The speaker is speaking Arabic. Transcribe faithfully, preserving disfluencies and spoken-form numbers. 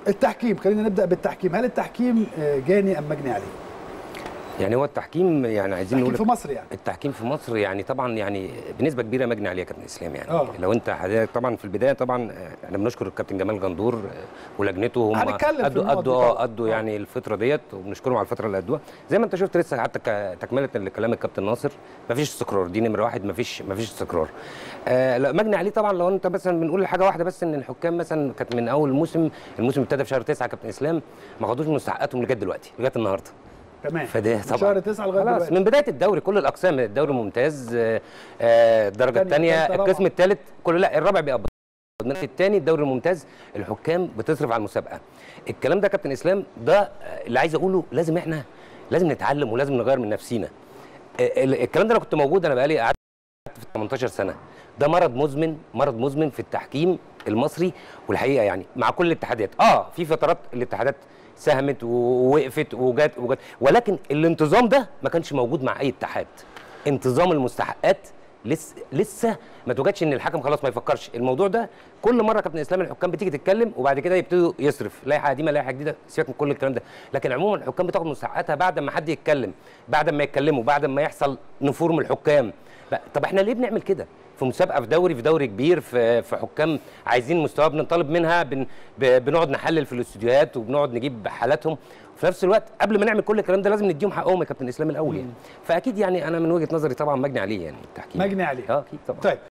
التحكيم، خلينا نبدا بالتحكيم. هل التحكيم جاني ام مجني عليه؟ يعني هو التحكيم يعني عايزين نقول التحكيم في مصر يعني التحكيم في مصر يعني طبعا يعني بنسبه كبيره مجني عليه يا كابتن اسلام. يعني أوه. لو انت حضرتك طبعا في البدايه طبعا احنا بنشكر الكابتن جمال غندور ولجنته، هم قدوا قدوا قدوا يعني الفتره ديت، وبنشكرهم على الفتره اللي قدوها. زي ما انت شفت لسه حتى تكمله لكلام الكابتن ناصر، مفيش استقرار، دي نمره واحد، مفيش مفيش استقرار. آه لا مجني عليه طبعا. لو انت مثلا بنقول حاجه واحده بس، ان الحكام مثلا كانت من اول الموسم، الموسم ابتدى في شهر تسعة كابتن اسلام، ما خدوش مستحقاتهم لغايه دلوقتي لغايه النهارده. تمام. فده طبعا شهر تسعة لغايه دلوقتي من بدايه الدوري، كل الاقسام، الدوري الممتاز، الدرجه الثانيه، القسم الثالث، كله لا الرابع بيقبض من الثاني. الدوري الممتاز الحكام بتصرف على المسابقه. الكلام ده كابتن اسلام ده اللي عايز اقوله، لازم احنا لازم نتعلم ولازم نغير من نفسينا. الكلام ده انا كنت موجود، انا بقالي قعدت في ثمانية عشر سنه. ده مرض مزمن، مرض مزمن في التحكيم المصري. والحقيقه يعني مع كل الاتحادات اه في فترات الاتحادات ساهمت ووقفت وجت وجت، ولكن الانتظام ده ما كانش موجود مع اي اتحاد. انتظام المستحقات لسه لسه ما توجدش، ان الحكم خلاص ما يفكرش الموضوع ده. كل مره كابتن اسلام الحكام بتيجي تتكلم وبعد كده يبتدوا يصرف لائحه قديمه لائحه جديده، سيبك من كل الكلام ده. لكن عموما الحكام بتاخد مستحقاتها بعد ما حد يتكلم، بعد ما يتكلموا، بعد ما يحصل نفور من الحكام. طب احنا ليه بنعمل كده؟ في مسابقه، في دوري في دوري كبير، في في حكام عايزين مستوى بنطالب منها، بن بنقعد نحلل في الاستوديوهات وبنقعد نجيب حالاتهم. في نفس الوقت قبل ما نعمل كل الكلام ده لازم نديهم حقهم يا كابتن اسلام الاول يعني. فاكيد يعني انا من وجهه نظري طبعا مجني عليه يعني التحكيم. مجني عليه اه اكيد طبعا. طيب